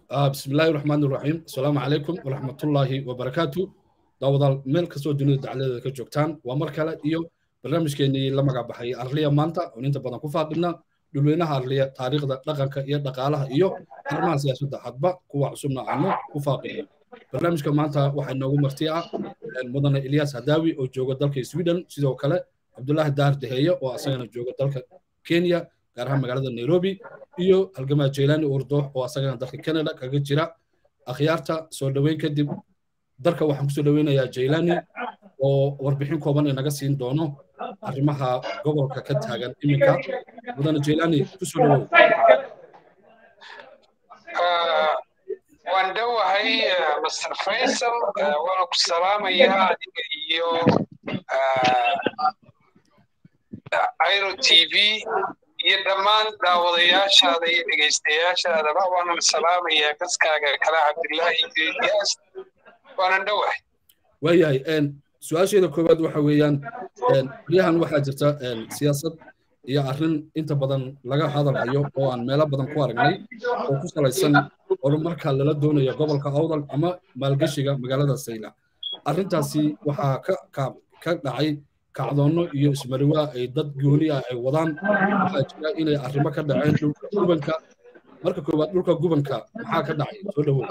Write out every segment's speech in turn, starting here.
بسم الله الرحمن الرحيم السلام عليكم ورحمة الله وبركاته داودال ميل كسو دنيا دعالة كجوكتان ومركلة إيو برنامج كيني لما قابحي أرليا مانتا وننت بدن كفاقنا دلوينها أرليا تاريخ دقنك إيو دقالها إيو أرمان سياسة حدبا كوا عصمنا عنه كفاقنا برنامج كمانتا وحي نوغو مرتيعة مدن إلياس هداوي أو جوغة دالك سويدن سيدو كلا عبد الله دار دهية وأساقنا جوغة دالك كينيا gaarahaan magaalada Nairobi iyo halgamaa Jeelani Urdo oo asagana dalka Canada kaga jira akhyaarta soo dhaweyn kadib dalka waxaan ku soo dhaweynayaa Jeelani oo warbixin kooban inaga siin doono arrimaha gobolka ka taagan iminka mudane Jeelani ku soo dhawow waan dhawahay Mr. Faisal waan ku salaamayaa adiga iyo Airo TV iyo dhammaan daawadayaashaada iyo dhegeystayaashaadaba waanan salaamayaa gaskaaga kala Cabdillaahi Ilyas waanan dhawahay waayahay su'aasheeda koowaad waxa weeyaan riyahan waxaa jirta siyaasad iyo arrin inta badan laga hadalhayo oo aan meelo badan ku aragnay oo ku salaysan horumarka lala doonayo gobolka Awdal ama maalgashiga magaalada Sayla arrintaasi waxaa ka dhacay kacdoono iyo ismariwa ay dad gooni ah ay wadaan waxa jira inay arrimo ka dhaceen dhulka gubanka marka koowaad dhulka gubanka maxaa ka dhacay soo dhawow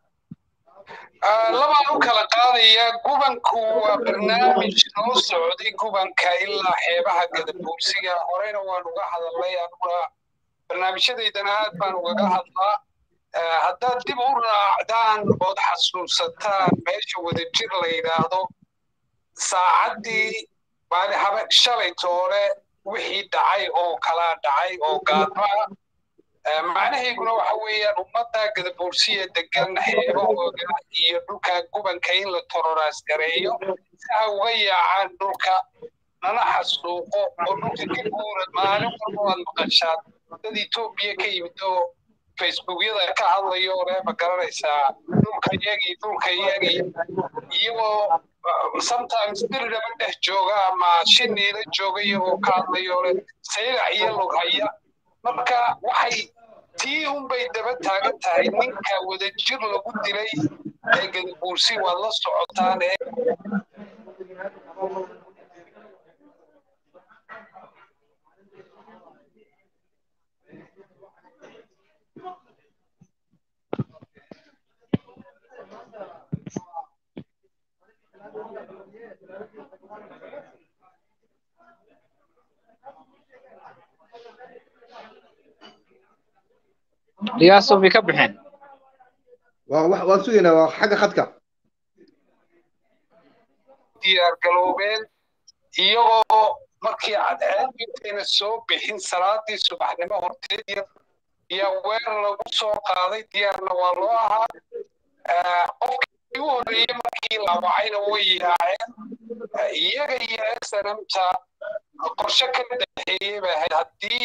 labaan u kala qaadaya gubanku waa barnaamij noo socday gubanka ilaa xeebaha Gadabuursiga horeyna waan uga hadalnay anuguna barnaamijyadeydana aad baan ugaga hadlaa haddaad dib u raacdaan ood xasuusataan meesha wadajir la yidhaahdo saacaddii shalay toole wixii dhacay oo kala dhacay oo gaadma macnaheeduna waxa weeyaan ummadda Gadabuursiga degan xeebahooda iyo dhulka gubanka in la tororaas gareeyo si ay uga yaacaan dhulka nala xasuuqo oo dhulka ka guura maalin walba waad maqashaan dad Itoobiya ka yimid oo Facebookyada ka hadlayo oo ma garanaysaa dhulka iyagii iyagoo sometimes dirraba dhex jooga ama shiniila jooga iyagoo ka hadlayo saylac iyo lughaya marka waxay tii unbay daba taagan tahay ninka wadajir lagu dilay ee Gadabuursi waad la socotaan رياسو بكبحين وسوينا حاجة خدك diyaar galoobeen iyagoo markii cadceedintayna soo bixin salaadii subaxnimo horteed iyo weerar lagu soo qaaday diyaarna waa loo ahaa qofkii u horreeyey markii la wacayna way yaaceen iyaga iyo SNMta qorshe ka dhexeeyey bay ahayd haddii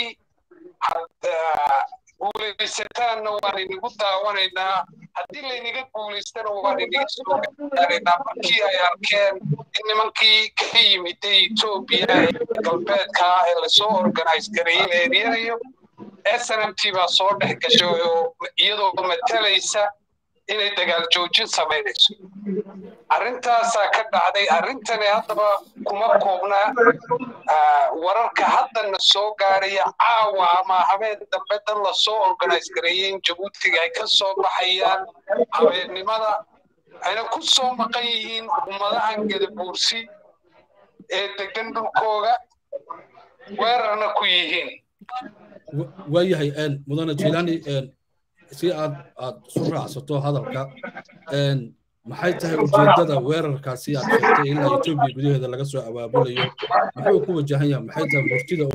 guulaysataanna waan inagu daawanaynaa haddii laynaga guulaystana waan inaga soo gaaraynaa markii ay arkeen in nimankii ka yimiday Itoobiya ee galbeedka ee lasoo organize gareeyey la eryanayo SNMT baa soo dhex gashay oo iyadoo matalaysa inay dagaal joojin samaynayso arrintaasaa ka dhacday arrintani haddaba kuma koobna wararka haddana soo gaaraya caawa ama habeen dambe dad la soo organize gareeyay in Jabuutiga ay ka soo baxayaan habeennimada ayna ku soo maqan yihiin ummadahan Gadabuursi ee degan dhulkooga weerarna ku yihiin waayahay mudane Jeelani si aad soo raacsato hadalka maxay tahay ujeedada weerarkaasi aad sheegtay ilaa Itoobiya gudaheeda laga soo abaabulayo muxuu ku wajahan yahay maxay tahay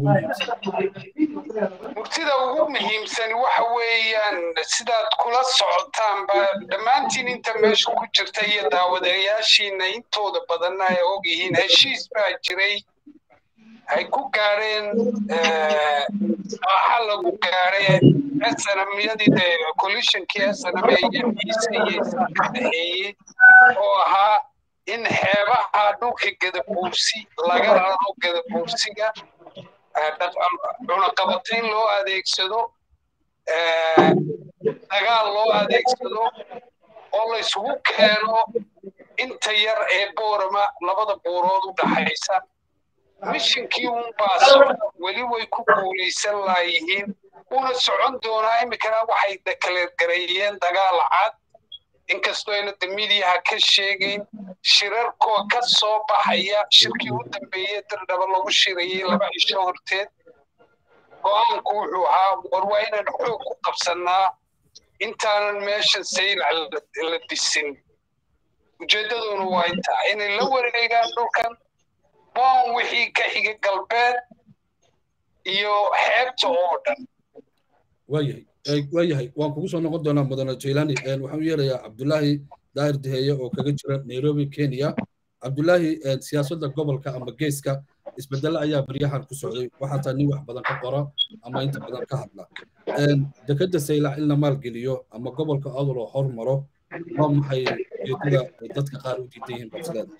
murtida ugu muhiimsan waxa weeyaan sidaad kula socotaanba dhammaantiin inta meesha ku jirta iyo daawadayaashiina intooda badanna ay og yihiin heshiis baa jiray ay ku gaareen waxa lagu gaaray SNM-yadii coalitionkii SNM ee ka dhexeeyey oo ahaa in xeebaha dhulka Gadabuursi laga raro Gadabuursiga cunaqabatayn loo adeegsado dagaal loo adeegsado oo la isugu keeno inta yar ee boorama labada buurood u dhaxaysa mishinkii unbaa socda weli way ku guulaysan laayihiin una socon doonaa iminkana waxay dekaleergareeyeen dagaal cad inkastoo ayna damidiyaha ka sheegayn shirarkoo ka soo baxaya shirkii u dambeeyey dirdhaba lagu shirayey 2 cisho horteed go'aanku wuxuu ahaa war waa inaan xoog ku qabsannaa intaanan meesha saylac la disin ujeeddaduna waa intaa inay la wareegaan dhulkan boon wixii ka xiga galbeed iyo xeebta oo dhan waayahay waan kugu soo noqon doonaa mudane jaylani waxaan u yeerayaa cabdulaahi daahir diheeye oo kaga jira nairobi kenya cabdulaahi siyaasadda gobolka ama geeska isbedelo ayaa baryahan ku socday waxaa taa nin wax badan ka qora ama inta badan ka hadla dekadda saylac in la maalgeliyo ama gobolka adul oo hormaro waa maxay ujeedada dadka qaar u diidan yihiin basleeda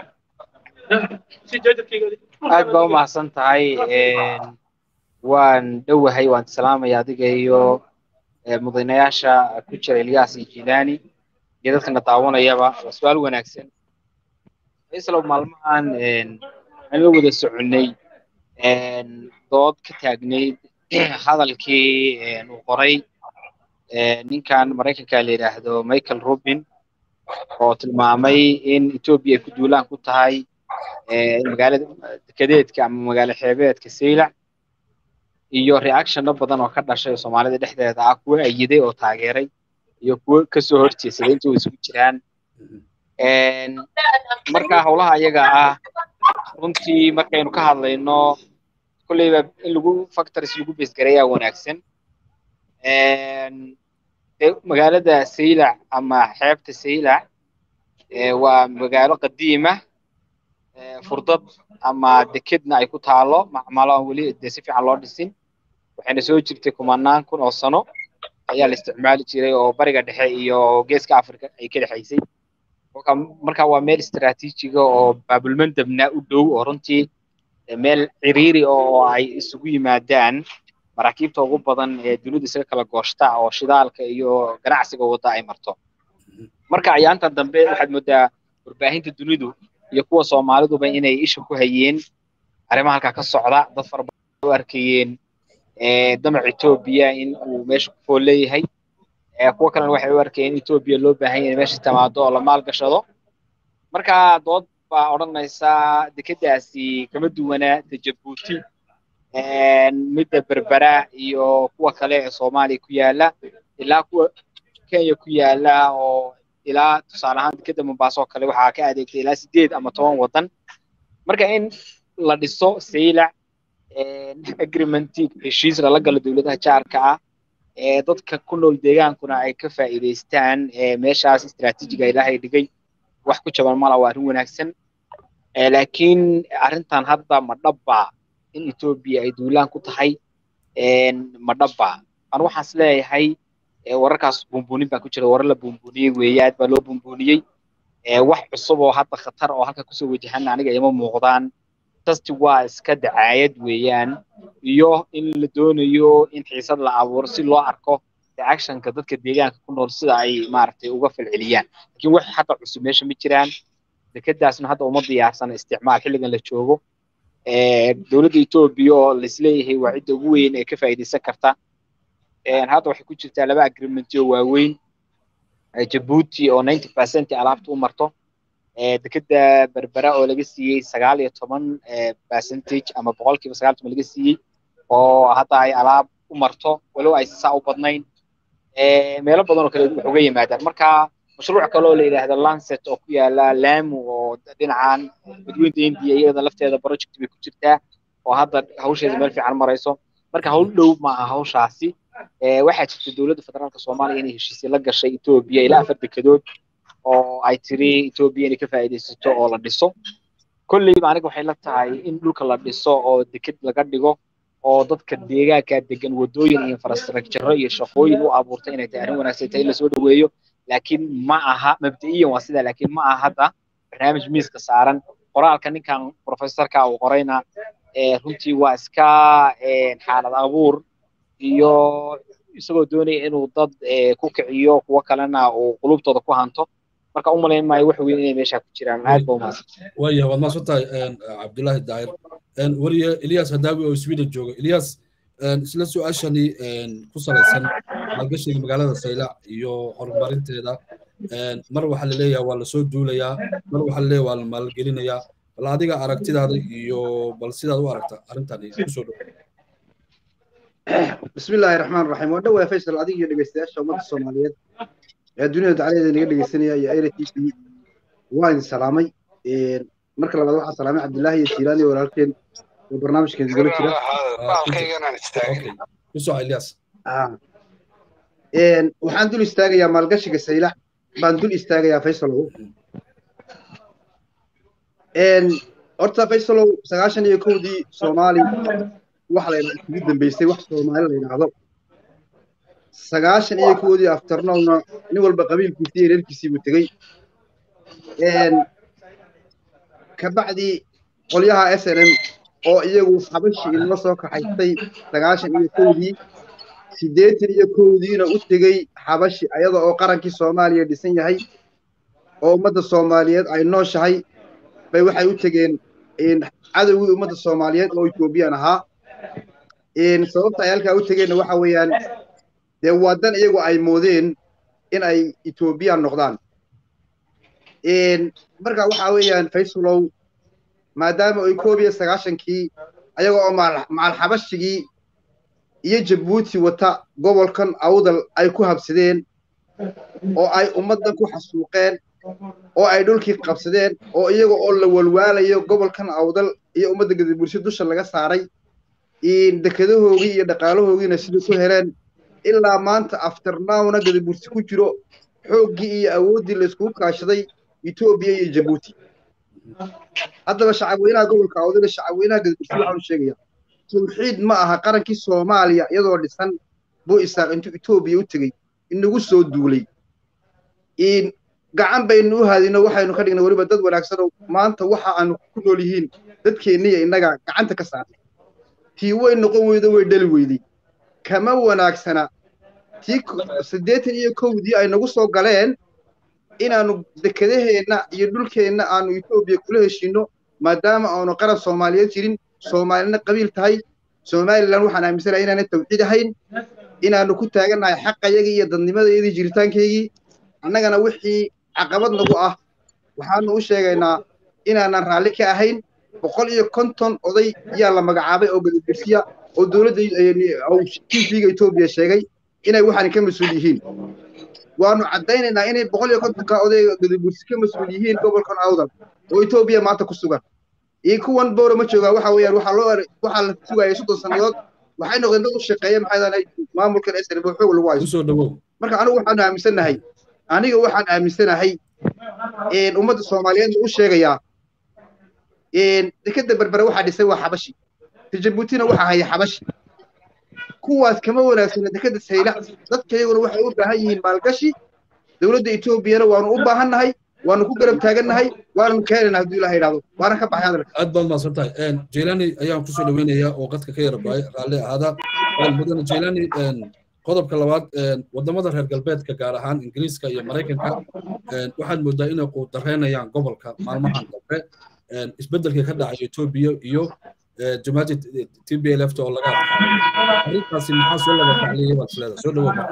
aad baa u mahadsan tahay waan dhowahay waan salaamaya adiga iyo mudanayaasha ku jira Ilyas iyo Jilani iyo dadkana daawanayaba waa su'aal wanaagsan isla maalmahan aan la wada soconay dood ka taagneyd hadalkii uu qoray ninkan Mareykanka la yiraahdo Michael Rubin oo tilmaamay in Ethiopia ay ku duulaan ku tahay magaalada dekedeedka ama magaalo xeebeedka Saylac iyo reaction badan oo ka dhashay Soomaalida dhexdeeda ah kuwa ayiday oo taageeray iyo kuwa ka soo horjeesaday intii isugu jiraan marka hawlaha ayaga ah runtii markaynu ka hadlayno kulleyba in lagu factors lagu base gareeyaa wanaagsan magaalada Saylac ama xeebta Saylac waa magaalo qadiima furdad ama dekedna ay ku taalo macmalo wali si fiican loo dhisin waxayna soo jirtay kumanaan kun oo sano ayaa la isticmaali jiray oo bariga dhexe iyo geeska Afrika ay ka dhaxaysay marka waa meel istiraatiijiga oo baabulmandabna u dhow oo runtii meel ciriiri oo ay isugu yimaadaan maraakiibta ugu badan ee dunida isaga kala gooshta oo shidaalka iyo ganacsiga wada ay marto marka ayaantan dambe waxaad moodaa warbaahinta dunidu iyo kuwa Soomaaliduba inay isha ku hayeen arrimaha halka ka socda dad far badan oo arkayeen damac Ethiopia in uu meesha ku fooleeyahay kuwa kalena waxay u arkayeen Ethiopia loo baahan yahay meesha tamaado oo la maal gashado marka dood baa oranaysa dekedaasi kama duwana Djibouti midda Berbera iyo kuwa kale ee Soomaaliya ku yaala ilaa kuwa Kenya ku yaala oo ilaa tusaale ahaan dekeda Mombasa kale waxaa ka adeegtay ilaa 8 ama 10 wadan marka in la dhiso Saylac agreement heshiis la galo dawladaha jaarka ah dadka ku nool deegaankuna ay ka faa'iideystaan meeshaas istiraatiijiga ilaahay dhigay wax ku jaban mala waa arrin wanaagsan laakiin arrintan hadda ma dhabba in Ethiopia ay duulaan ku tahay ma dhabba aan waxaan isleeyahay wararkaas buunbuunin baa ku jira warar la buunbuuniyay weeyaad baa loo buunbuuniyay wax cusub oo hadda khatar oo halka kusoo wajahan aniga ima muuqdaan tasti waa iska dacaayad weeyaan iyo in la doonayo in xiisad la abuuro si loo arko actionka dadka deegaanka ku nool sida ay maaragtay uga falceliyaan laakiin wax hadda cusub meesha ma jiraan dekedaasna hadda uma diyaarsan isticmaal xilligan la joogo dawladda Ethiopia oo la isleeyahay waa cidda ugu weyn ee ka faa'iideysan karta hadda waxay ku jirtaa 2 agreement oo waaweyn Djibouti oo 90% alaabta u marto dekeda Berbera oo laga siiyay 19% ama 9% laga siiyay oo hadda ay alaab u marto walow ay saa u badnayn meelo badan oo kale wuxuu uga yimaadaan marka mashruuc kale oo la yiraahdo Lancet oo ku yaala Lamu oo dhinacan badweynta India iyada lafteeda project bay ku jirtaa oo hadda hawsheeda meel fiican marayso marka hawl dhow ma aha hawshaasi waxaa jirta dawladda federaalka Soomaaliya inay heshiis la gashay Ethiopia ilaa 4 dekedood oo ay tiri Ethiopia inay ka faa'iideysato oo la dhiso kulliba aniga waxay la tahay in dhulka la dhiso oo deked laga dhigo oo dadka deegaanka degan wadooyin iyo infrastructure iyo shaqooyin u abuurtay inay tahay arrin wanaagsan tahay la soo dhaweeyo laakiin ma aha mabda'iyan waa sida laakiin ma aha hadda barnaamij miiska saaran qoraalka ninkan professorka uu qorayna runtii waa iska xaalad abuur iyo isagoo doonaya inuu dad ku kiciyo kuwa kalena uu qulubtooda ku hanto marka u malayn maayo wax weyn inay meesha ku jiraan aad baa umahadsan waya waad maasantahay cabdullaahi daahir wariye ilyas hadaawi oo sweden jooga ilyas isla su-aashani ku salaysan maalgashiga magaalada saylac iyo horumarinteeda mar waxaa la leeyahay waa lasoo duulayaa mar waxaa la leeyahay waa la maalgelinayaa bal adiga aragtidaada iyo bal sidaad u aragta arrintani kusoo dhow بسم الله الرحمن الرحيم ودوا فيصل عادي دغيستياشا umada Soomaaliyeed ee dunida dacaladeeda naga dhageysanaya iyo ARTV waan salaamay marka labaad waxaan salaamay Cabdullaahi iyo Jilaani walaalkeen oo barnaamijkan gala jira baalkaygana istaagay kusoo Ilyas waxaan dul istaagayaa maalgashiga Saylac baan dul istaagayaa Faysal horta Faysal 91dii Soomaali waxa la ugu dambeysay wax Soomaali la yiraahdo 91dii afternoon nin walba qabiilkiisa iyo reerkiisa uu tagay ka bacdi qolyaha SNM oo iyagu xabashi inoo soo kaxaystay 91dii 81diina u tagay xabashi ayada oo qarankii Soomaaliya dhisan yahay oo umada Soomaaliyeed ay nooshahay bay waxay u tageen cadawgii umada Soomaaliyeed oo Ethiopian ahaa sababta ay halka u tageen waxa weeyaan de wadan iyagu ay moodeen in ay Ethiopia noqdaan marka waxa weeyaan Faysalow maadaama ay 1990kii ayaga oo maal xabashigii iyo Djibouti wata gobolkan awdal ay ku habsadeen oo ay ummadan ku xasuuqeen oo ay dhulkii qabsadeen oo iyaga oo la walwaalayo gobolkan awdal iyo ummadda Gadabursi dusha laga saaray dekadahoogii iyo dhaqaalahoogiina sidoo ku heleen ilaa maanta afternown Gadabursi ku jiro xoogii iyo awoodii la isku kaashaday Ethiopia iyo Djibouti haddaba shacabweynaha gobolka awdal shacabweynaha Gadabursi waxaan sheegayaa tawxiid ma aha qarankii Soomaaliya iyadoo dhisan buu isaaq intuu Ethiopia u tagay inagu soo duulay gacan baynu u haadino waxaynu ka dhignay wariba dad wanaagsan oo maanta waxa aanu ku nool yihiin dadkeennii inaga gacanta ka saarnay tii way noqon weydo way dhali weyday kama wanaagsana tii 81dii ay nagu soo galeen inaanu dekadaheena iyo dhulkeena aanu Ethiopia kula heshiino maadaama aanu qaran Soomaaliyeed jirin Soomaalina qabiil tahay Somaliland waxaan aaminsanahay inaanay tawxiid ahayn inaanu ku taaganahay xaqayaga iyo dadnimadeedii jiritaankeygii annagana wixii caqabad nagu ah waxaanu u sheegaynaa inaanan raalli ka ahayn 150 oday ayaa la magacaabay oo Gadabursiya oo dawladda TV-ga Ethiopia sheegay inay waxaan ka mas'uul yihiin waanu cadaynaynaa inay 150 oday Gadabursi ka mas'uul yihiin gobolkan awdal oo Ethiopia maanta ku sugan kuwan booro ma jooga waxa weeyaan waxa la sugayay 30 sanadood waxay noqdeen dad u shaqeeya maxay maamulkan SNM oo xoog lagu haysto kusoo dhawow marka anigu waxaan aaminsanahay ummadda Soomaaliyeed u sheegayaa dekada berbera waxa dhisay waa xabashi Djiboutina waxa haya xabashi kuwaas kama wanaagsana dekada Saylac dadkeeguna waxay u baahan yihiin maalgashi dawladda Ethiopia waanu u baahannahay waanu ku garab taagannahay waanu keenaynaa hadii Ilaahay yiraahdo waana ka baxay hadalka aad baad maasantahay Jilani ayaan ku soo dhaweynayaa oo qadka ka yarbaay raalli ahaada mudane Jilani qodobka labaad wadamada reer galbeedka gaar ahaan Ingiriiska iyo Mareykanka waxaan moodaa inay ku dareynayaan gobolka maalmahan dambe isbedelka ka dhacay Ethiopia iyo jamaacada TPLF oo laga arrintaasi maxaa soo laga tacliiyay baad leedahay soo dhawow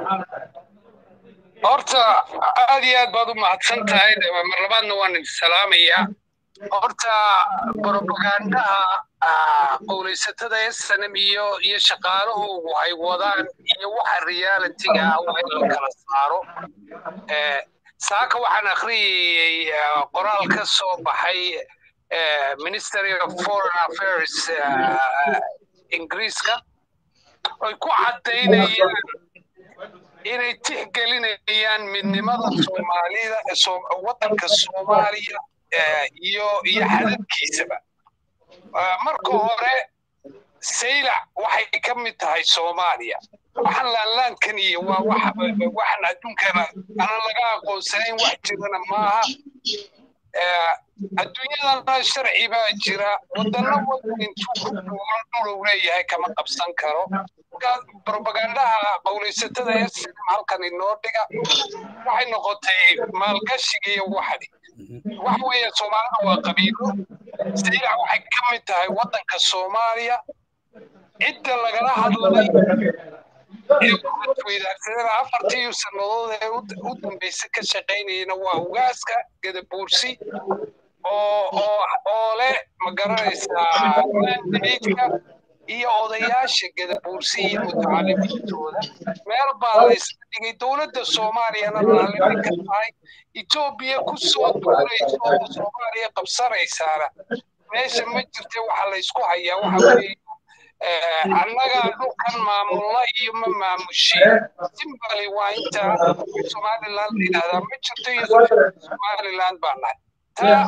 horta aad iyo aad baad u mahadsan tahay mar labaadna waan salaamayaa horta propagandaha qowlaysatada SNM iyo shaqaalahoodu ay wadaan iyo waxa reality-ga waxa la kala saaro saaka waxaan akhriyay qoraal ka soo baxay Ministry of Foreign Affairs Ingiriiska ay ku cadeynayaan inay tixgelinayaan midnimada Soomaalida waddanka Soomaaliya iyo xadadkiisaba marka hore Saylac waxay ka mid tahay Soomaaliya waxaan laankan iyo waxaan adduunkana aan laga aqoonsanayn wax jirana maaha adduunyadana sharci baa jira waddanna waddan intuu ku duulan dhul leeyahay kama qabsan karo propagandaha qowlaysatada ee halkan inoo dhiga waxay noqotay maalgashiga iyo waxdi waxa weeye soomaalida waa qabiilo saylac waxay ka mid tahay waddanka soomaaliya cidda lagala hadlay weydaarsadana afartii sannadood ee u dambaysa ka shaqaynayana waa ugaaska gadabuursi oo leh ma garanaysaa mandaytka iyo odayaasha gadabuursi iyo mutacalimiintooda meel baa la isla dhigay dowladda soomaaliyana raalli ka tahay etoobiya ku soo duulayso oo soomaaliya qabsanaysaana meesha ma jirta waxa la isku hayaa waxa weeye annaga dhulkan maamulla iyo ma maamushiin simbali waa inta somaliland la yidhahdaa ma jirto iyo somaliland baa nahay taa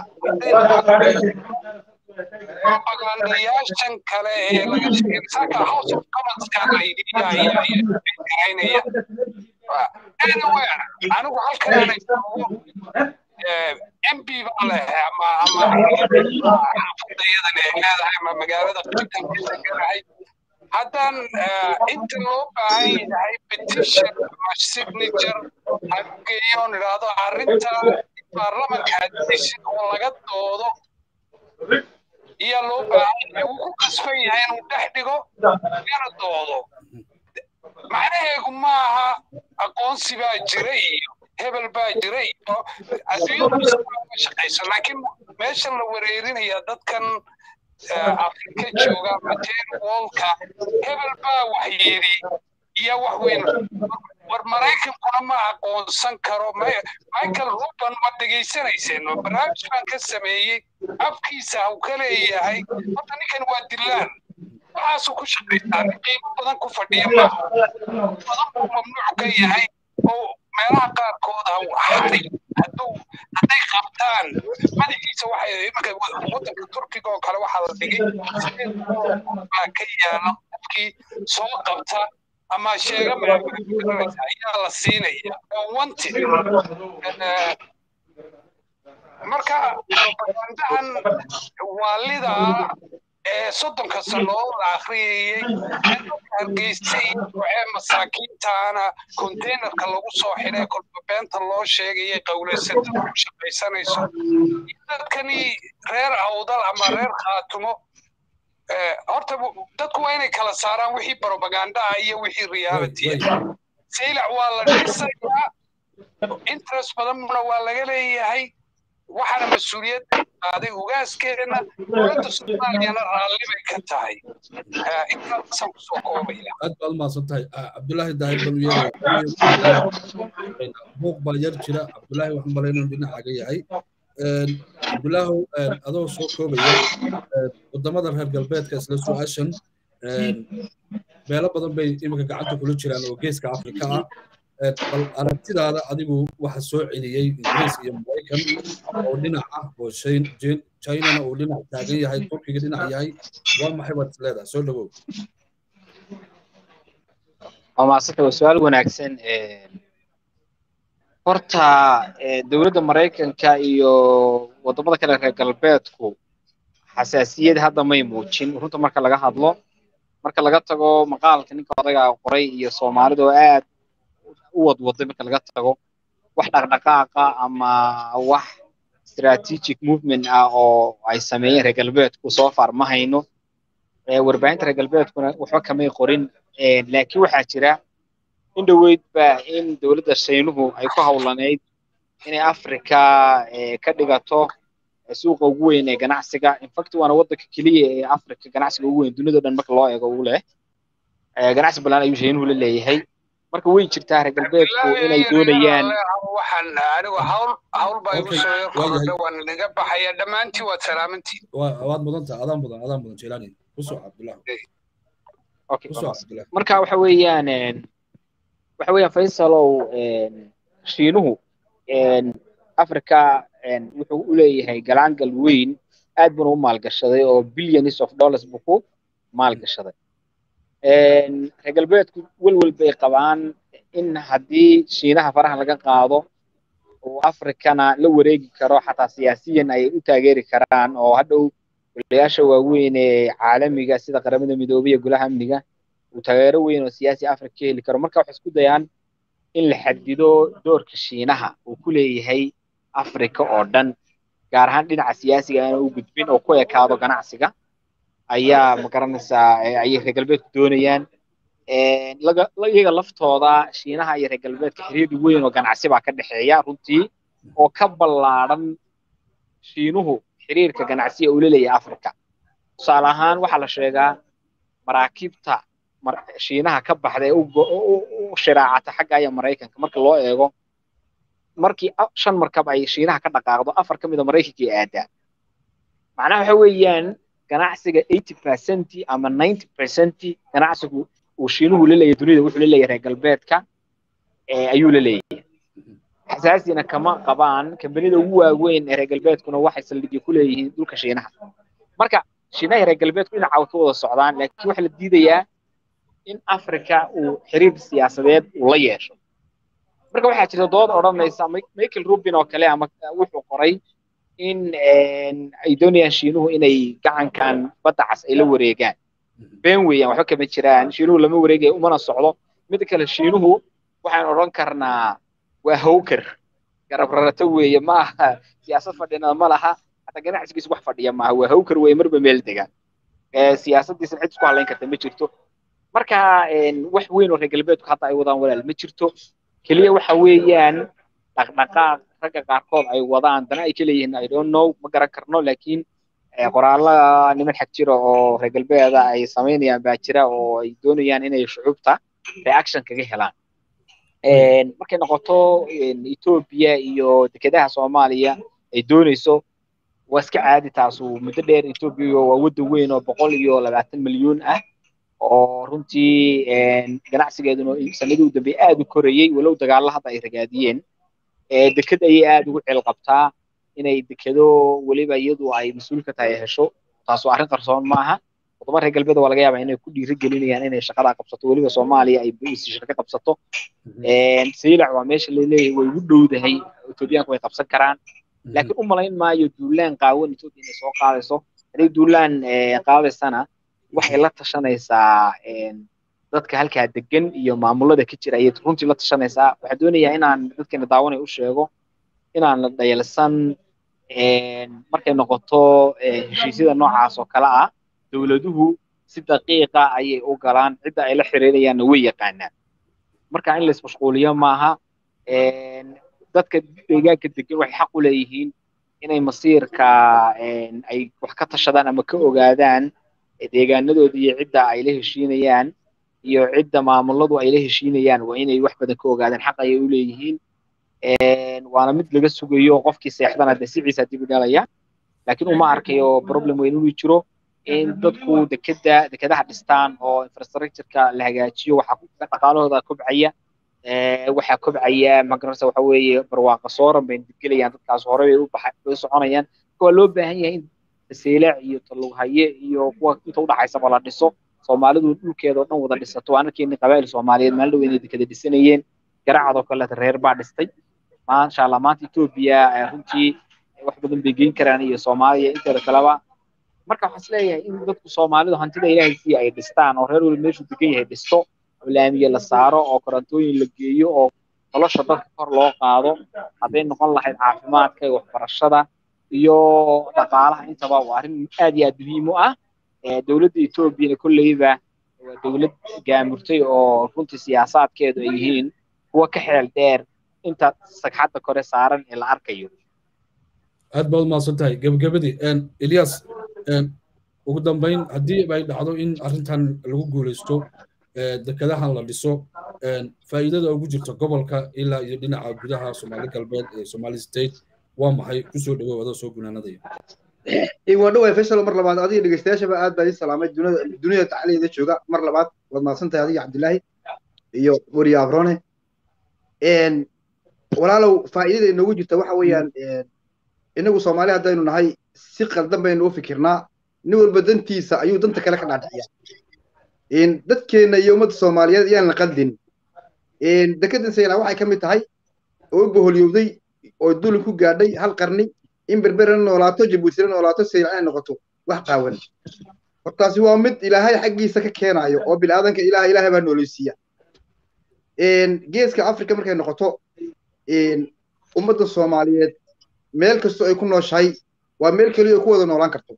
propagandayaashan kale ee laga sheegay saka house of commonska aygahaynaya anyway anigu halkan aanay joogo mp baa leeyahay ama xaafadayadan ay leedahay ama magaalada qibtan ka deganahay haddaan inta loo baahan yahay petition ama signature hageeyoon idhaahdo arrinta baarlamanka hadishin oo laga doodo iyo loo baahan yahay wuu ku kasban yahay inuu dhex dhigo lagana doodo macnaheegu maaha aqoonsi baa jira iyo hebel baa jira iyo adduunyada shaqayso laakiin meesha la wareerinaya dadkan afrika jooga mateen wolka hebel baa wax yidhi iyo wax weyn war maraykankuna ma aqoonsan karo michael ruban ma dhegaysanayseen barnaamij baan ka sameeyey afkiisa uu ka leeyahay horta ninkan waa dilaan waxaasuu ku shaqaystaa qiimo badan ku fadhiya maaha badan buu mamnuuc ka yahay oo meelaha qaarkood hadday qabtaan madaxiisa waxay marka waddanka turkiga oo kale waxaa la dhigay baa ka yaala qofkii soo qabta ama sheega ayaa la siinaya oo wanted marka propagandahan waalida soddonka sannadood la akhriyayey hargeysay waxee masaakiintaana containerka lagu soo xidhay kolba beenta loo sheegayay qowlaysatada ku shaqaysanayso dadkani reer awdal ama reer khaatumo horta dadku waa inay kala saaraan wixii propagandaha iyo wixii reality saylac waa la dhisayaa interest badanna waa laga leeyahay waxaana mas-uuliyad qaaday ugaaskeena dowladda soomaaliyana raalli bay ka tahay intaasaan kusoo koobaya aad baad umahadsan tahay cabdulaahi daahir baluyeer buuq baa yar jira cabdulaahi waxaan malaynayn dhinacaaga yahay cabdulaahu adoo soo koobaya wadamada reer galbeedka isla su-aashan meelo badan bay iminka gacanta kula jiraan oo geeska afrika ah bal aragtidaada adigu waxa soo celiyey ingiriis iyo maraykan oo dhinac ah oo chinana uu dhinac taagan yahay turkiga dhinac yahay waa maxay baad isleedahay soo dhawow waa maasanta waa su-aal wanaagsan horta dowladda maraykanka iyo wadamada kale reer galbeedku xasaasiyad hadda may muujin runta marka laga hadlo marka laga tago maqaalka ninka odaga qoray iyo soomaalida oo aad u wadwaday marka laga tago wax dhaqdhaqaaqa ama wax strategic movement ah oo ay sameeyeen reer galbeedku soo far ma hayno warbaahinta reer galbeedkuna waxba kamay qorin laakiin waxaa jira in dhaweyd ba in dowladda Shiinuhu ay ku hawlaneyd inay Afrika ka dhigato suuqa ugu weyn ee ganacsiga in fact waana waddanka kaliya ee Afrika ganacsiga ugu weyn dunida dhan marka loo eego uu leh ganacsi badan ayuu Shiinuhu leeyahay marka way jirtaa reer galbeedku inay doonayaan waxaan anigu hawl baa igu soo yarkooda waan naga baxaya dhamaantii waad salaamantiin waad mudantaa adaan mudan Jilani ku soo Cabdullaahi okay marka waxa weeyaan Faisalow Shiinuhu Afrika wuxuu u leeyahay galaangal weyn aad buu u maalgashaday oo billions of dollars buu ku maalgashaday reer galbeedku walwal bay qabaan in haddii Shiinaha faraha laga qaado afrikana la wareegi karo xataa siyaasiyan ay u taageeri karaan oo hadhow golayaasha waaweyn ee caalamiga sida qaramada midoobay iyo golaha amniga uu taageero weyn oo siyaasi afrika ka heli karo marka waxay isku dayaan in la xadido doorka shiinaha uu ku leeyahay afrika oo dhan gaar ahaan dhinaca siyaasiga aan u gudbin oo ku ekaado ganacsiga ayaa magaranaysaa ayay reer galbeedku doonayaan iyaga laftooda shiinaha iyo reer galbeedka xiriir weyn oo ganacsi baa ka dhexeeya runtii oo ka ballaaran shiinuhu xiriirka ganacsiga uu leeyahay afrika tusaale ahaan waxaa la sheegaa maraakiibta shiinaha ka baxda ee u shiraacata xagga aya maraykanka marka loo eego markii 5 markab ay shiinaha ka dhaqaaqdo 4 ka mid ah maraykanka ay aadaan macnaha waxa weeyaan ganacsiga 80% ama 90% ganacsigu uu shiinuhu leeyahay dunida wuxuu leeyahay reer galbeedka ayuu leeyahay xasaasina kama qabaan kambanida ugu waaweyn ee reer galbeedkuna waxay saldhig ku leeyihiin dhulka shiinaha marka shiinaha reer galbeedku dhinaca ka wada socdaan laakiin waxa la diidayaa in afrika uu xiriir siyaasadeed uu la yeesho marka waxaa jirta dood odhanaysa Michael Rubin oo kale ama wuxuu qoray in ay doonayaan shiinuhu inay gacankan badda cas ay la wareegaan been weeyaan waxba kama jiraan shiinuhu lama wareegayo umana socdo mid kale shiinuhu waxaan odhan karnaa waa hawkar garab rarata weeye ma aha siyaasad fadhina ma laha hata ganacsigiisu wax fadhiya ma aha waa hawkar weeye marba meel degan siyaasadiisa cid isku halayn karta ma jirto marka wax weyn oo reer galbeedku hadda ay wadaan walaal ma jirto kaliya waxa weeyaan dhaqdhaqaaq ragga qaarkood ay wadaan dana ay kaleeyihiin I don't know ma garan karno laakiin qoraalla niman xag jira oo reer galbeeda ay sameynayaan baa jira oo ay doonayaan inay shucuubta reaction kaga helaan markay noqoto Ethiopia iyo dekedaha Soomaaliya ay doonayso waa iska caadi taasu muddo dheer Ethiopia waa waddo weyn oo 120 milyan ah oo runtii ganacsigeeduna sanadii u dambeeyay aad u korayay walow dagaallada hadda ay ragaadiyeen deked ay aad ugu ceel qabtaa inay dekedo waliba iyadu ay mas'uul ka tahay hesho taas oo arrin qarsoon maaha wadamo reer galbeed waa laga yaabaa inay ku dhiirigelinayaan inay shaqada qabsato waliba Soomaaliya ay shaqo qabsato Saylac waa meesha la leeyahay way ugu dhowdahay Etoobiyaanku way qabsan karaan laakiin u malayn maayo duulaan qaawan Etoobiya inay soo qaadayso haday duulaan qaadaysana waxay la tashanaysaa dadka halkaa degan iyo maamulada ka jira ayay runtii la tashanaysaa waxa doonayaa inaan dadkana daawanay u sheego inaan la dhayalsan markay noqoto heshiisyada noocaas oo kala ah dawladuhu si daqiiqa ayay u galaan cidda ay la xiriirayaan way yaqaanaan marka in la ismashquuliyo maaha dadka deegaanka degan waxay xaq u leeyihiin inay masiirka ay wax ka tashadaan ama ka ogaadaan deegaanadooda iyo cidda ay la heshiinayaan iyo cidda maamuladu ay la heshiinayaan waa inay wax badan ka ogaadaan xaq ay u leeyihiin waana mid laga sugayo qofkii seexdana dasiiciisa dib u dhalaya laakiin uma arkayo problem weyn inuu jiro in dadku dekedaha dhistaan oo infrastructure-ka la hagaajiyo waxa dhaqaalahooda kobcaya waxa kobcaya magarasa waxa weeye barwaaqo sooran bay dibgelayaan dadkaas hore bay u soconayaan waa loo baahan yahay in Saylac iyo Talughaye iyo kuwa inta u dhaxaysa la dhiso Soomaalidu dhulkeeda oo dhan wada dhisato aan arkeen qabaayil Soomaaliyeed meel dhow inay dekada dhisanayeen garacado kale reer baa dhistay ma sha Allah maanta Ethiopia runtii wax badan bay geyn karaan iyo Soomaaliya inta kaleba marka waxaan isleeyahay in dadku Soomaalidu hantida Ilaahay si ay dhistaan oo reer walba meeshu degan yahay dhisto laamiye la saaro oo korantooyin la geeyo oo nolosha dadka kor loo qaado haday noqon lahayd caafimaadka iyo waxbarashada iyo dhaqaalaha intaba waa arrin aad iyo aad muhiim u ah dawladda Ethiopia kullayba waa dawlad gaamurtay oo runtii siyaasaadkeedu ay yihiin kuwa ka xeel dheer inta sagxadda kore saaran ee la arkayo aad baad maasantahay gabagabadii Ilyas ugu dambeyn haddii ay dhacdo in arrintan lagu guuleysto dekadahan la dhiso faa'iidada ugu jirta gobolka ilaa iyo dhinaca gudaha Soomaali galbeed ee Somali State waa maxay ku soo dhawaado soo gunaanadaya waa dhawaay Faisal mar labaad adiga dhageystayaashaba aad baa salaamay dunida tacliinta jooga mar labaad wad maasantahay adiga Cabdilaahi iyo wariye Abrone walaalow faa'iidada inoogu jirta waxa weeyaan inagu Soomaali hadaynu nahay si qaldan baynu u fikirnaa nin walba dantiisa ayuu danta kale ka dhaadhiciyaa dadkeena iyo ummadda Soomaaliyeed ayaan la qaldin dekedan Saylac waxay ka mid tahay oo boholiyowday oo dul ku gaadhay hal qarni in berbera noolaato jabuuti noolaato saylac ay noqoto wax qaawan hortaasi waa mid ilaahay xaggiisa ka keenayo oo bilaadanka ilaahay baa noolaysiiya geeska afrika markay noqoto ummadda soomaaliyeed meel kastoo ay ku nooshahay waa meel keliya ku wada noolaan karto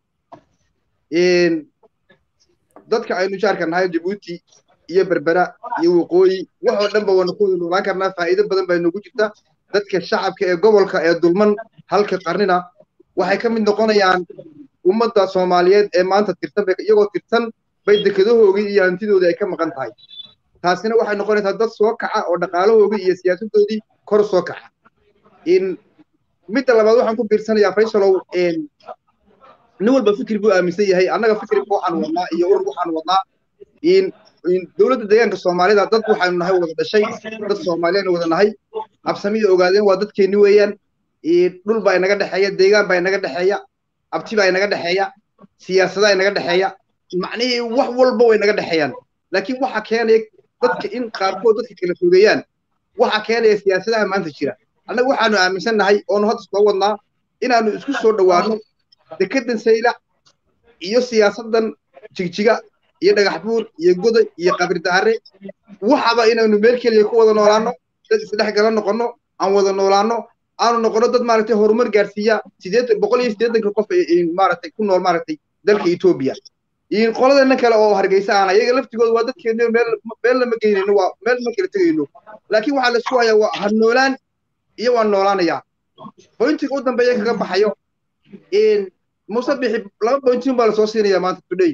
dadka aynu jaarka nahay jabuuti iyo berbera iyo waqooyi waxoo dhanba waanu ku wada noolaan karnaa faa'iido badan baa noogu jirta dadka shacabka ee gobolka ee dulman halka qarnina waxay ka mid noqonayaan ummadda soomaaliyeed ee maanta tirtan iyagoo tirtan bay dekedahoogii iyo hantidoodii ay ka maqan tahay taasina waxay noqonaysaa dad soo kaca oo dhaqaalahoogii iyo siyaasadoodii kor soo kaca midda labaad waxaan ku biirsanayaa faysalow nin walba fikir buu aaminsan yahay annaga fikirka waxaan wadnaa iyo urur waxaan wadnaa dowladda deegaanka soomaalida dad waxaynu nahay wada dhashay dad soomaaliyana wada nahay absamiya ogaadeen waa dadkeenni weeyaan dhul baa inaga dhexeeya deegaan baa inaga dhexeeya abti baa inaga dhexeeya siyaasadaa inaga dhexeeya macnihii wax walba way inaga dhexeeyaan laakiin waxa keenaya dadka in qaarkood dadka kala fogeeyaan waxa keenaya siyaasadaha maanta jira annaga waxaanu aaminsan nahay oonu hadda soo wadnaa inaanu isku soo dhowaano dekedan saylac iyo siyaasadan jigjiga iyo dhagax buur iyo goday iyo qabirdaare waxaba inaanu meel keliya ku wada noolaano dad isdhex gala noqono aan wada noolaano aanu noqono dad maaragtay horumar gaarsiiya 180 qof maaragtay ku nool maaragtay dalka Ethiopia qoladana kale oo hargeysa aan ayaga laftigooda waa dadkeena meel lama geynayno waa meel ma kala tagayno laakiin waxa la isku hayaa waa hanoolaan iyo waan noolaanaya pointiga u dambeeya kaga baxayo musabixi 2 pointin baa la soo siinaya maanta today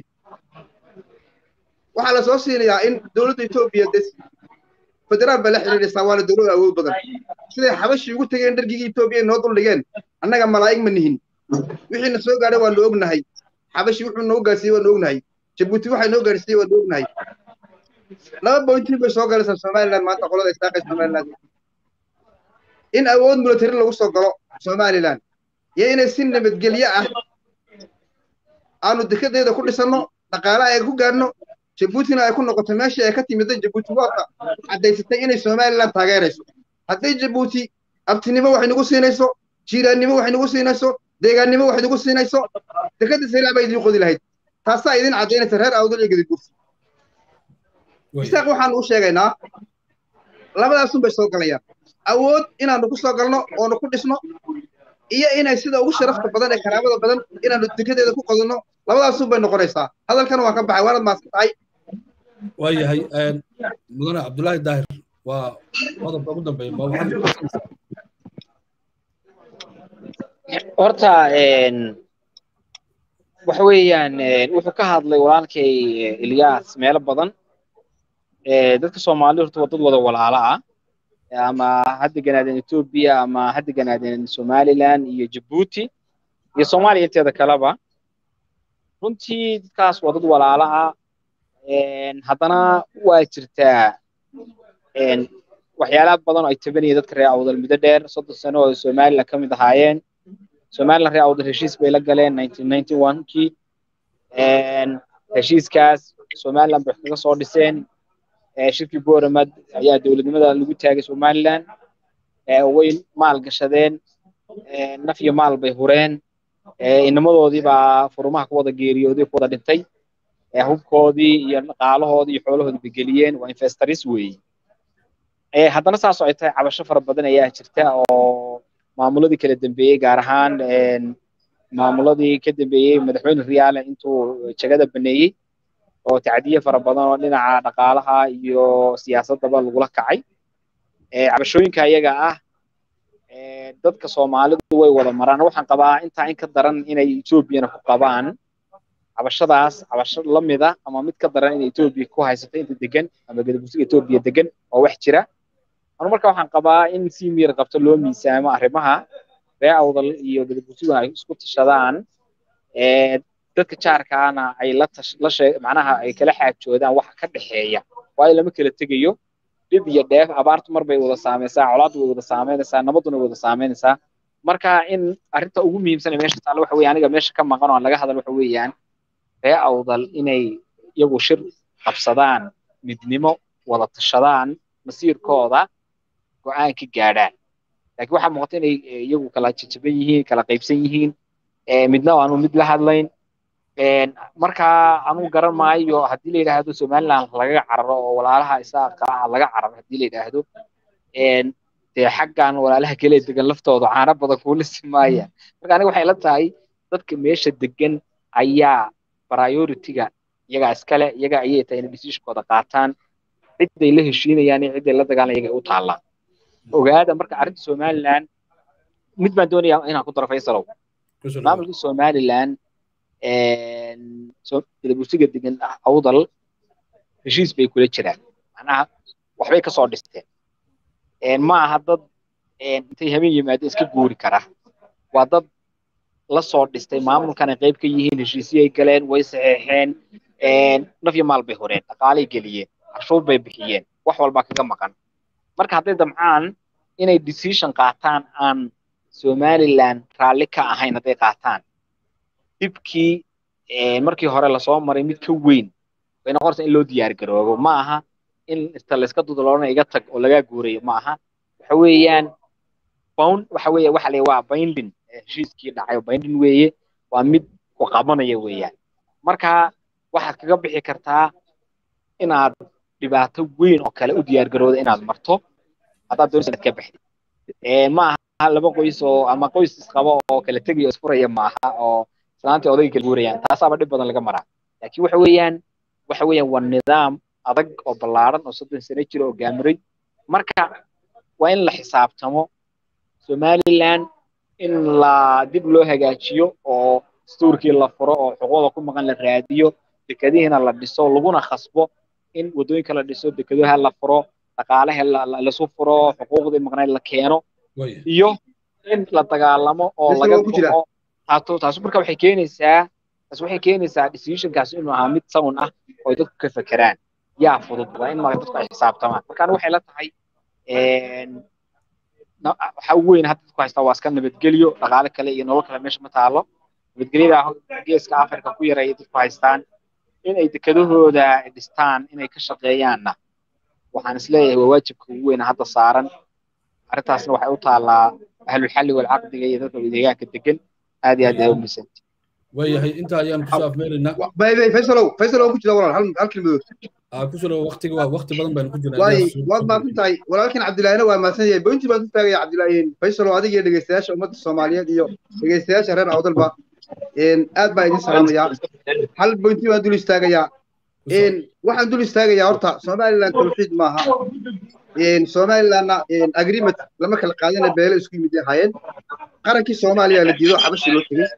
waxa la soo siinayaa in dawladda Ethiopia federaal baa la xiriiraysaa waa la dawlad awood badan siday xabashi ugu tageen dhargigii Ethiopia noo dul dhigeen annaga malaa'ig ma nihin wixii na soo gaaray waa la ognahay xabashi wuxuu noo gaarsiiyay waa la ognahay Djibouti waxa noo gaarsiiyay waa la ognahay 2 pointin bay soo galaysaa Somaliland maanta qolada istaaqay Somaliland in awood military lagu soo galo Somaliland iyo inay si nabadgelyo ah aanu dekedeeda ku dhisano dhaqaalaha ay ku gaarno Djibouti ay ku noqoto meeshii ay ka timid Djibouti waata cadaysatay inay Somaliland taageerayso hadday Djibouti abtinimo wax nagu siinayso jiiraannimo wax nagu siinayso deegaannimo wax nagu siinayso dekeda saylac bay idin qodi lahayd taasaa idin cadaynaysa reer awdal iyo gadibuursi isaaq waxaan u sheegaynaa labadaas bay soo galayaan awood inaanu ku soo galno oo ku dhisno iyo inay sida ugu sharafta badan ee karaamada badan inaanu dekedeeda ku qodno labadaas bay noqonaysaa hadalkan waa ka baxay waanad maasantahay waayahay mudane cabdullaahi daahir waa qodobka ugu dambeeya ma waxaad horta waxa weeyaan wuxuu ka hadlay walaalkay Ilyas meelo badan dadka Soomaaliyeed horta waa dad wada walaalo ah ama hadda ganaadeen Ethiopia ama hadda ganaadeen Somaliland iyo Djibouti iyo Soomaaliya inteeda kaleba runtii dadkaas waa dad walaalo ah haddana waa jirtaa waxyaalaha badan oo ay tabanayeen dadka reer awdal muddo dheer 30 sano oo Somaliland ka mid ahaayeen Somaliland reer awdal heshiis bay la galeen 1991kii heshiiskaas Somaliland bay kaga soo dhiseen shirkii Boormad ayaa dawladnimada lagu taagay Somaliland way maal gashadeen naf iyo maal bay hureen inamadoodii baa furmaha ku wada geeriyooday ku wada dhintay hubkoodii iyo dhaqaalahoodii iyo xoolahoodii bay geliyeen waa investors weey haddana saas oo ay tahay cabasho fara badan ayaa jirta oo maamuladii kala dambeeyay gaar ahaan maamuladii ka dambeeyay madaxweyne Riyaale intuu jagada baneeyay oo tacdiye fara badan oo dhinaca dhaqaalaha iyo siyaasadaba lagu la kacay cabashooyinka iyaga ah dadka Soomaalidu way wada maraan waxaan qabaa inta in ka daran inay Ethiopia ku qabaan cabashadaas cabasho lamida ama mid ka daran in Ethiopia ku haysato inta degan ama gadabusiga Ethiopia degan oo wax jira marka waxaan qabaa in si miir qabto loo miisaamo arrimaha reer awdal iyo gadabusiga ay isku tashadaan dadka jaarkaana ay la macnaha ay kala xaajoodaan waxa ka dhaxeeya waa lama kala tegayo dib iyo dheef abaartu mar bay wada saameeysaa colaad way wada saameynaysaa nabaduna way wada saameynaysaa marka in arinta ugu muhiimsan ee meesha taalo waxa weeyaan aniga meesha ka maqan oo laga hadal waxa weeyaan reer awdal inay iyagu shir qabsadaan midnimo wada tashadaan masiirkooda go'aan ka gaadhaan laakiin waxaa muuqata inay iyagu kala jajaban yihiin kala qaybsan yihiin midna aanu mid la hadlayn markaa anu garan maayo haddii la yidhaahdo somaliland laga cararo oo walaalaha isaaqa laga cararo haddii la yidhaahdo dee xaggan walaalaha kale degan laftooda caano badan kuula simaaya marka aniga waxay la tahay dadka meesha degan ayaa priority-ga iyagaa iskale iyaga ayay tahay inay decision-kooda qaataan ciday la heshiinayaan iyo ciday la dagaalan iyaga u taallaan ogaada marka arrinta somaliland mid baan doonayaa inaan ku daro faysalow maamulka somaliland gadabuursiga degan awdal heshiis bay kula jiraan macnaha waxbay kasoo dhisteen ma aha dad intay habeen yimaado iska guuri kara waa dad la soo dhistay maamulkana qayb ka yihiin heshiisyay galeen way saxeexeen naf iyo maal bay horeen dhaqaalay geliyeen canshuur bay bixiyeen wax walbaa kaga maqan marka hadday damcaan inay decision qaataan aan somaliland raalli ka ahayn hadday qaataan dibkii markii hore lasoo maray mid ka weyn way noqonaysaa in loo diyaar garoobo ma aha in inta layska dudaloona iga tag oo lagaa guurayo ma aha waxa weeyaan waxa la waa binding heshiiskii dhacay binding weeye waa mid ku qabanaya weeyaan marka waxaad kaga bixi kartaa inaad dhibaato weyn oo kale u diyaar garoodo inaad marto haddaad doonaysa inaad ka baxdid ma aha laba qoys oo ama qoys isqabo oo kala tegayo isfuraya ma aha oo islaantii odayga kala guurayaan taasaaba dhib badan laga maraa laakiin waxa weeyaan waa nidaam adag oo ballaaran oo 30 sano jira oo gaamiray marka waa in la xisaabtamo somaliland in la dib loo hagaajiyo oo dastuurkii la furo oo xuquuqda ku maqan la raadiyo dekadihiina la dhiso laguna khasbo in wadooyinka la dhiso dekadaha la furo dhaqaalaha la soo furo xuquuqdii maqnayd la keeno iyo in la dagaalamo oo laga baxo taas marka waxay keenaysaa decision-kaas inuu ahaa mid sound ah oo dadku ka fekeraan yaa fudud waa in dadku ay xisaabtamaan marka waxay la tahay waxa weyn hadda dadku haystaa waa iska nabadgelyo dhaqaale kale iyo nolol kale meesha ma taalo nabadgelyada geeska afrika ku yaray dadku haystaan in ay dekadahooda dhistaan inay ka shaqeeyaanna waxaan isleeyahay waa waajibka ugu weyn hadda saaran arrintaasna waxay u taallaa ahlul xalli wal caqdiga iyo dadka deegaanka degan aad iyo aad ay u misanti wayahay inta ayaan ku saafmeelina faysalow ku jira walaal hal kelmadood ku jiro waqti badan baan ku jirnaa waad maasantahay walaalkan cabdilaahina waa maasan yahay bointi baan ku taagaya cabdilaahin faysalow adiga iyo dhegeystayaasha ummadda soomaaliyeed iyo dhegeystayaasha reer awdalba aad baa idin salaamayaa hal bointi baan dul istaagayaa waxaan dul istaagayaa horta somaliland tawxiid maaha somalilandna agreement lama kala qaadana beelo isku yimid ahaayeen qarankii soomaaliya la diido xabashi loo tegey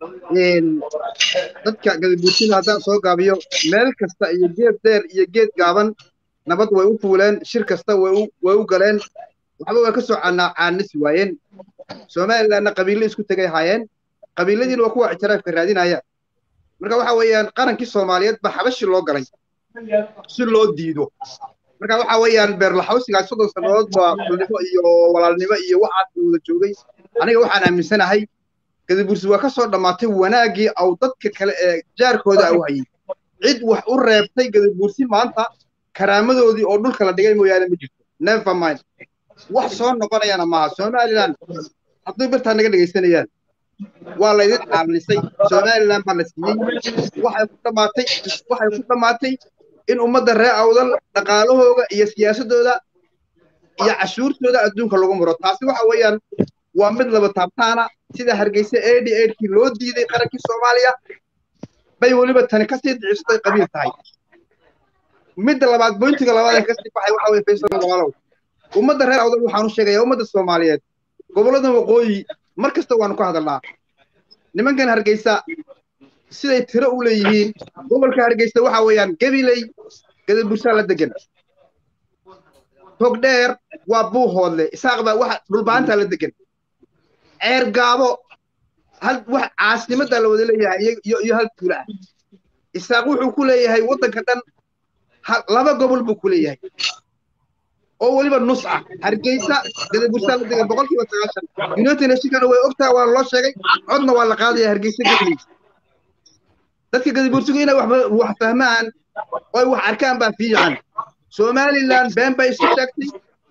dadka gadabuurtida haddaan soo gaabiyo meel kasta iyo geed dheer iyo geed gaaban nabad way u fuuleen shir kasta way u galeen waxba way ka soo caanisi waayeen somalilandna qabiilo isku tegay ahaayeen qabiiladiina waa kuwa ictiraafka raadinaya marka waxa weeyaan qarankii soomaaliyeed ba xabashi loo galay si loo diido marka waxa weeyaan beerlaxawsigaas 30 sanadood baa kulnimo iyo walaalnimo iyo waxaas wada joogay aniga waxaan aaminsanahay gadabuursi waa ka soo dhamaatay wanaagii aw dadka kale ee jaarkooda u hayay cid wax u reebtay gadabuursi maanta karaamadoodii oo dhulka la dhigay mooyaane ma jirto never mind wax soo noqonayana maaha somaliland haddii birtaa naga dhegaysanayaan waa la idin caawinisay somaliland baa la siiyey waxay ku dhamaatay in ummadda reer awdal dhaqaalahooda iyo siyaasadooda iyo cashuurtooda adduunka lagu maro taasi waxa weeyaan waa mid laba taabtaana sida hargeysa 88kii loo diiday qarankii soomaaliya bay weliba tani kasii dhicistay qabiil tahay midda labaad bointiga labaad ee kasii baxay waxa weeye faysal walaalow ummadda reer awdal waxaan u sheegayaa ummadda soomaaliyeed gobollada waqooyi mar kasta waanu ka hadalnaa nimankan hargeysa siday tiro u leeyihiin gobolka hargeysa waxa weeyaan gabiley gadabuursaa la degan togdheer waa buuhoodle isaaq baa waxa dhulbaantaa la degan ceer gaabo wax caasimada la wada leeyahay iyo hal tuula ah isaaq wuxuu ku leeyahay waddanka dhan laba gobol buu ku leeyahay oo waliba nus ah hargeysa gadabuursaa la degan 9% united nationskana way ogtaa waa loo sheegay codna waa la qaadaya hargeysa gabiley dadka gadabuursigu inay wax fahmaan oo wax arkaan baa fiican somaliland been bay isu sheegtay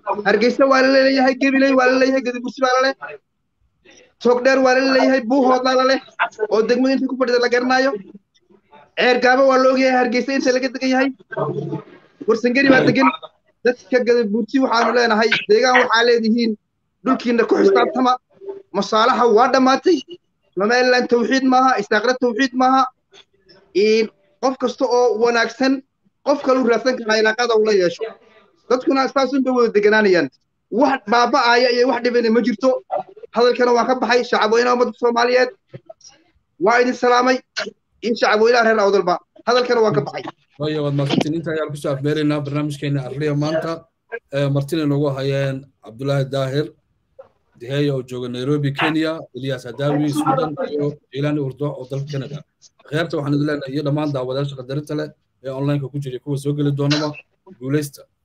hargeysa waa la leeyahay gabiley waa la leeyahay gadabursi baa la leh togdheer waa la leeyahay buuhoodna la leh oo degmada inta ku fadhida la garanayo ceergaaba waa la ogyahay hargeysa inta laga degan yahay warsangeri baa degan dadka gadabursi waxaanu leenahay deegaan waxaa leedihiin dhulkiina ku xisaabtama masaalaxa waa dhammaatay somaliland tawxiid maaha isaaqna tawxiid maaha qof kasta oo wanaagsan qof kalu raadsan kara ilaaqada ula yeesho dadkuna saasun bay wada deganaanayaan wax baaba'aya iyo wax dhibana ma jirto hadalkana waan ka baxay shacabweynaha ummadda Soomaaliyeed waa idin salaamay in shacabweynaha reer awdalba hadalkana waan ka baxay waayo wad maasantiin inta ayaan ku soo afmeeraynaa barnaamijkeena Arliya maanta martina noogu hayeen Cabdullaahi Daahir diheeyo oo jooga Nairobi Kenya Ilyas Adawi Sudan iyo Ilani Urdo oo dalka Canada khayrta waxaan idin leenahay iyo dhammaan daawadayaasha qadarinta leh ee online-ka ku jira kuwa soo gali doonaba guuleysta